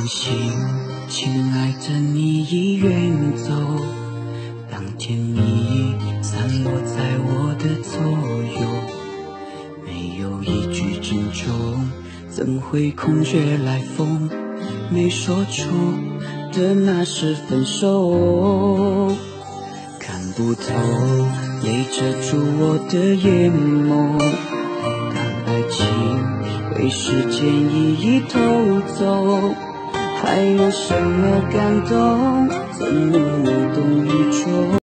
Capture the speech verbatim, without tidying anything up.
心，亲爱的你已远走，当甜蜜散落在我的左右，没有一句珍重，怎会空穴来风？没说出的那是分手，看不透，泪遮住我的眼眸。当爱情被时间一一偷走，还有什么感动？怎能无动于衷？